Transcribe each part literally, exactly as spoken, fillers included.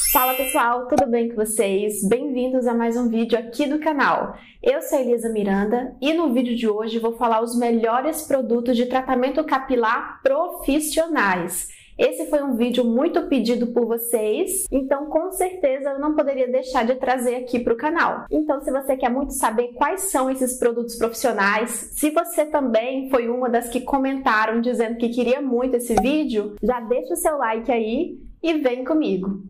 Fala pessoal, tudo bem com vocês? Bem-vindos a mais um vídeo aqui do canal. Eu sou a Elisa Miranda e no vídeo de hoje vou falar os melhores produtos de tratamento capilar profissionais. Esse foi um vídeo muito pedido por vocês, então com certeza eu não poderia deixar de trazer aqui para o canal. Então se você quer muito saber quais são esses produtos profissionais, se você também foi uma das que comentaram dizendo que queria muito esse vídeo, já deixa o seu like aí e vem comigo.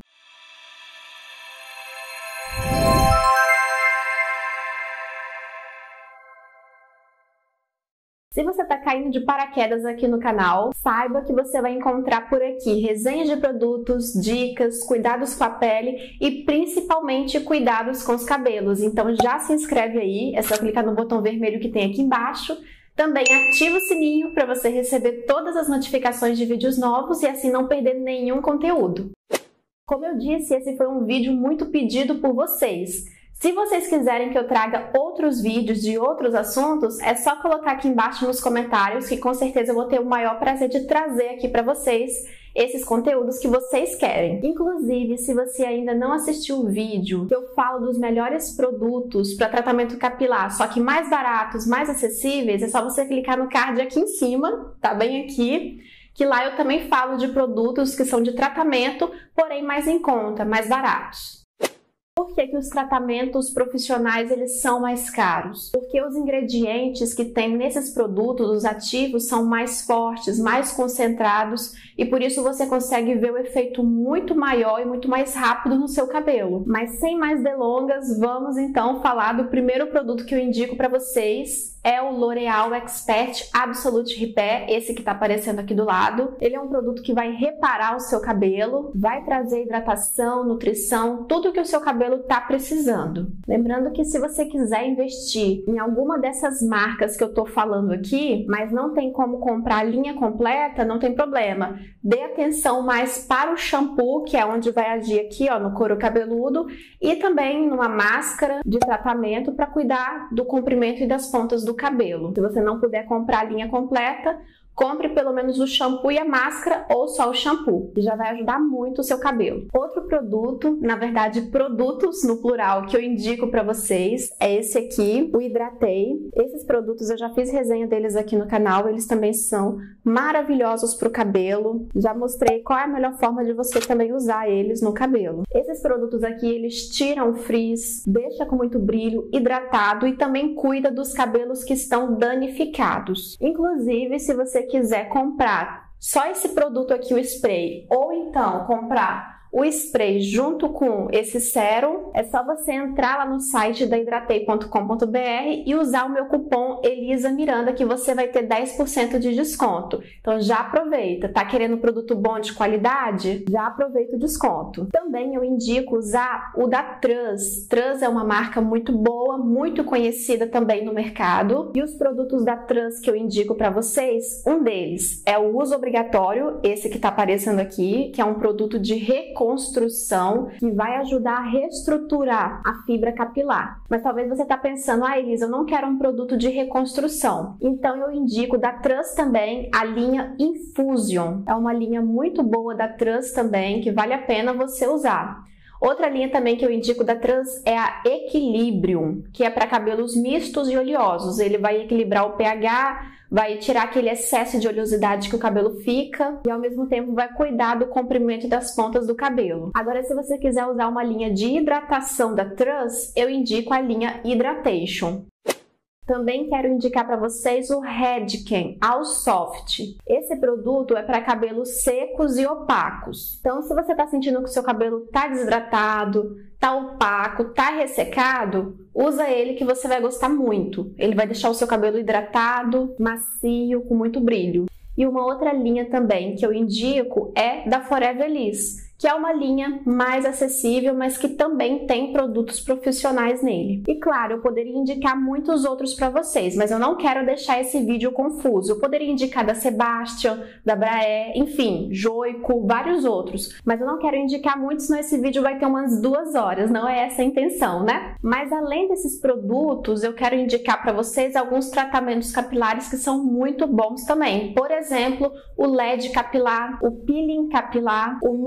Se você está caindo de paraquedas aqui no canal, saiba que você vai encontrar por aqui resenhas de produtos, dicas, cuidados com a pele e principalmente cuidados com os cabelos. Então já se inscreve aí, é só clicar no botão vermelho que tem aqui embaixo. Também ativa o sininho para você receber todas as notificações de vídeos novos e assim não perder nenhum conteúdo. Como eu disse, esse foi um vídeo muito pedido por vocês. Se vocês quiserem que eu traga outros vídeos de outros assuntos, é só colocar aqui embaixo nos comentários que com certeza eu vou ter o maior prazer de trazer aqui para vocês esses conteúdos que vocês querem. Inclusive, se você ainda não assistiu o vídeo que eu falo dos melhores produtos para tratamento capilar, só que mais baratos, mais acessíveis, é só você clicar no card aqui em cima, tá bem aqui, que lá eu também falo de produtos que são de tratamento, porém mais em conta, mais baratos. Por que que os tratamentos profissionais eles são mais caros? Porque os ingredientes que tem nesses produtos, os ativos, são mais fortes, mais concentrados e por isso você consegue ver o efeito muito maior e muito mais rápido no seu cabelo. Mas sem mais delongas, vamos então falar do primeiro produto que eu indico para vocês. É o L'Oréal Expert Absolute Repair, esse que está aparecendo aqui do lado. Ele é um produto que vai reparar o seu cabelo, vai trazer hidratação, nutrição, tudo que o seu cabelo está precisando. Lembrando que se você quiser investir em alguma dessas marcas que eu estou falando aqui, mas não tem como comprar a linha completa, não tem problema. Dê atenção mais para o shampoo, que é onde vai agir aqui ó, no couro cabeludo, e também numa máscara de tratamento para cuidar do comprimento e das pontas do do cabelo. Se você não puder comprar a linha completa, compre pelo menos o shampoo e a máscara ou só o shampoo, que já vai ajudar muito o seu cabelo. Outro produto, na verdade produtos no plural, que eu indico para vocês é esse aqui, o Hidratei. Esses produtos eu já fiz resenha deles aqui no canal, eles também são maravilhosos para o cabelo. Já mostrei qual é a melhor forma de você também usar eles no cabelo. Esses produtos aqui, eles tiram o frizz, deixa com muito brilho, hidratado e também cuida dos cabelos que estão danificados. Inclusive, se você quiser comprar só esse produto aqui, o spray, ou então comprar o spray junto com esse sérum, é só você entrar lá no site da hidratei ponto com ponto br e usar o meu cupom Elisa Miranda que você vai ter dez por cento de desconto. Então já aproveita, tá querendo um produto bom de qualidade? Já aproveita o desconto. Também eu indico usar o da Trans. Trans é uma marca muito boa, muito conhecida também no mercado. E os produtos da Trans que eu indico para vocês, um deles é o uso obrigatório, esse que tá aparecendo aqui, que é um produto de reconstrução construção que vai ajudar a reestruturar a fibra capilar. Mas talvez você está pensando, ah Elisa, eu não quero um produto de reconstrução. Então eu indico da Trans também a linha Infusion. É uma linha muito boa da Trans também, que vale a pena você usar. Outra linha também que eu indico da Trans é a Equilibrium, que é para cabelos mistos e oleosos. Ele vai equilibrar o pH, vai tirar aquele excesso de oleosidade que o cabelo fica e ao mesmo tempo vai cuidar do comprimento das pontas do cabelo. Agora, se você quiser usar uma linha de hidratação da Trans, eu indico a linha Hydratation. Também quero indicar para vocês o Redken All Soft. Esse produto é para cabelos secos e opacos. Então, se você está sentindo que o seu cabelo está desidratado, está opaco, está ressecado, usa ele que você vai gostar muito. Ele vai deixar o seu cabelo hidratado, macio, com muito brilho. E uma outra linha também que eu indico é da Forever Liss, que é uma linha mais acessível, mas que também tem produtos profissionais nele. E claro, eu poderia indicar muitos outros para vocês, mas eu não quero deixar esse vídeo confuso. Eu poderia indicar da Sebastian, da Braé, enfim, Joico, vários outros. Mas eu não quero indicar muitos, senão esse vídeo vai ter umas duas horas, não é essa a intenção, né? Mas além desses produtos, eu quero indicar para vocês alguns tratamentos capilares que são muito bons também. Por exemplo, o L E D capilar, o peeling capilar, o microagulhamento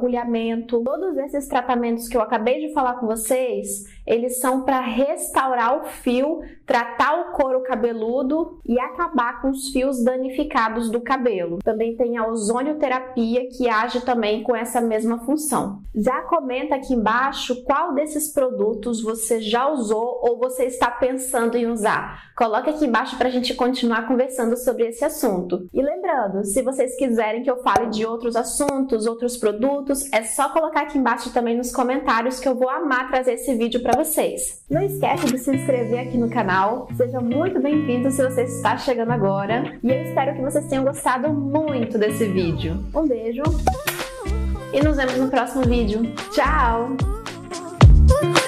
agulhamento. Todos esses tratamentos que eu acabei de falar com vocês, eles são para restaurar o fio, tratar o couro cabeludo e acabar com os fios danificados do cabelo. Também tem a ozonioterapia, que age também com essa mesma função. Já comenta aqui embaixo qual desses produtos você já usou ou você está pensando em usar. Coloca aqui embaixo para a gente continuar conversando sobre esse assunto. E lembrando, se vocês quiserem que eu fale de outros assuntos, outros produtos, é só colocar aqui embaixo também nos comentários que eu vou amar trazer esse vídeo para vocês. Não esquece de se inscrever aqui no canal. Seja muito bem-vindo se você está chegando agora. E eu espero que vocês tenham gostado muito desse vídeo. Um beijo e nos vemos no próximo vídeo. Tchau!